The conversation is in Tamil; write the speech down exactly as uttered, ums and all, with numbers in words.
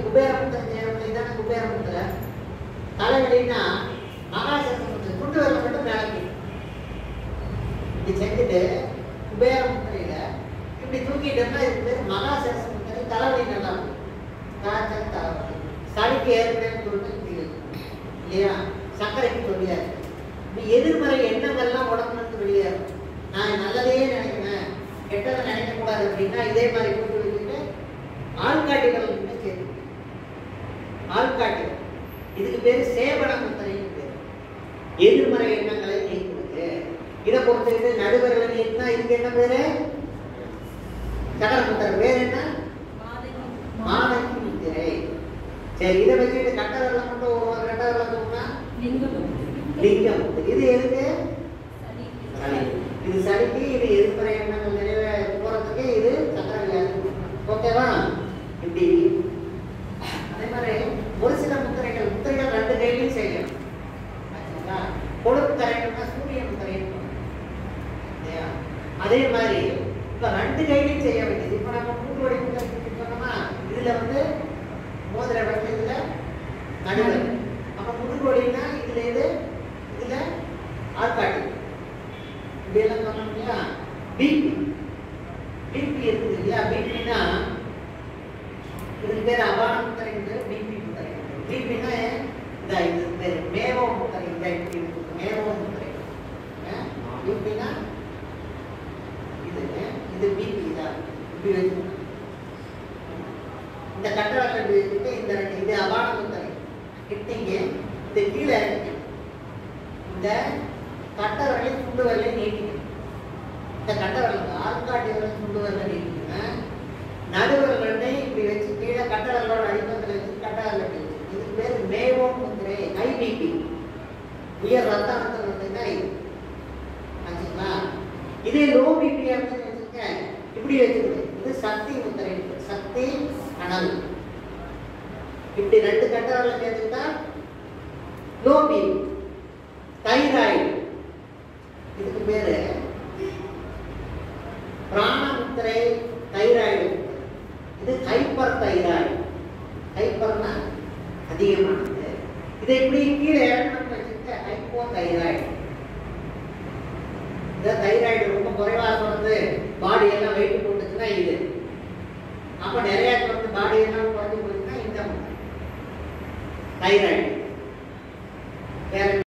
குபேர முத்திரை செய்யறவங்க இதான குபேர முத்திரை. தலைவலின்னா மகாசேஷ முத்திரை துண்டு வரல மட்டும் மேலே இப்படி செஞ்சுட்டு குபேர முத்திரையில இப்படி தூக்கிட்டோம்னா இது பேர் மகாசேஷ முத்திரை. தலைவலி நல்லா இருக்கும். காய்ச்சல் தலைவலி சளிக்கு ஏற்கனவே சொல்லிட்டு இல்லையா, சர்க்கரைக்கு சொல்லியாது. இப்படி எதிர்மறை எண்ணங்கள்லாம் உடம்புக்கு வெளியேறும். நான் நல்லதையே நினைக்கிறேன் கெட்டதை நினைக்கக்கூடாது அப்படின்னா இதே மாதிரி கூட்டு வச்சுட்டு ஆள்காட்டிகள் சேர்த்து ஆள்காட்டிகள் இதுக்கு பேரு சேவன முத்திரைன்னு பேரு. எதிர்மறை எண்ணங்களை நீக்குவது. இதை பொறுத்தவரை நடுவர்களை நீக்கினா இதுக்கு என்ன பேரு? சகர முத்திரை. பேர் என்ன? மாதங்கி முத்திரை. சரி, இதை வச்சுட்டு கட்டவரில் மட்டும் ஒரு கட்டவரில் தூங்கினா லிங்கம். இது எதுக்கு? இது சளிக்கு. இது எதிர்மறை எண்ணங்கள் நிறைவே போறதுக்கு. இது சக்கரை வியாதி. ஓகேவா? இப்படி அதே மாதிரி ஒரு சில முத்திரைகள் முத்திரைகள் ரெண்டு கையிலையும் செய்யணும். கொழுப்பு கரைக்கணும்னா சூரிய முத்திரை. அதே மாதிரி இப்ப ரெண்டு கையிலையும் செய்ய வேண்டியது. இப்ப நம்ம மூட்டு வடி முத்திரை சொன்னோமா, இதுல வந்து மோதிர இடத்துல இதுல நடுவர். அப்ப முதுகு வலின்னா இதுல இது இதுல ஆள்காட்டி இப்படி எல்லாம் சொன்னோம் இல்லையா. பிபி பிபி இருக்குது இல்லையா. பிபின்னா இதுக்கு பேர் அபான முத்திரை, பிபி முத்திரை. பிபின்னா இந்த இது பேர் மேவோ முத்திரை. இந்த இப்படி மேவோ முத்திரை. பிபின்னா இது இது பிபி தான். இப்படி வச்சு இந்த கட்டவரல் வச்சுட்டு இந்த இது அபான முத்திரை கிட்டிங்க. இந்த கீழே இந்த கட்டவரலை சுண்டு வரலையும் நீட்டிக்கணும். இந்த கட்டவரல் ஆள்காட்டி வரல சுண்டு வரல நீட்டிக்கணும். நடுவரல் ரெண்டையும் இப்படி வச்சு கீழே கட்டவரலோட அடிப்பத்தில் வச்சு கட்டவரல் வச்சு இதுக்கு பேர் மேவோ முத்திரை. ஐபிபி உயர் ரத்த அழுத்தம் வந்துன்னா இது ஆச்சுங்களா. இதே லோ பிபி அப்படின்னு வச்சுக்க இப்படி வச்சுக்கணும். இது சக்தி முத்திரை. சக்தி அனல். இப்படி ரெண்டு கட்டவரல சேர்த்துக்கிட்டா லோ பிபி. தைராய்டு இதுக்கு பேரு பிராணமுத்திரை. தைராய்டு இது ஹைப்பர் தைராய்டு. ஹைப்பர்னா அதிகமானது. இதை இப்படி கீழே இறக்கணும் வச்சுக்க ஹைப்போ தைராய்டு. இந்த தைராய்டு ரொம்ப குறைவாக வந்து பாடி எல்லாம் வெயிட் போட்டுச்சுன்னா இது. அப்ப நிறைய வந்து பாடி எல்லாம் குறைஞ்சி போச்சுன்னா இந்த தைராய்டு.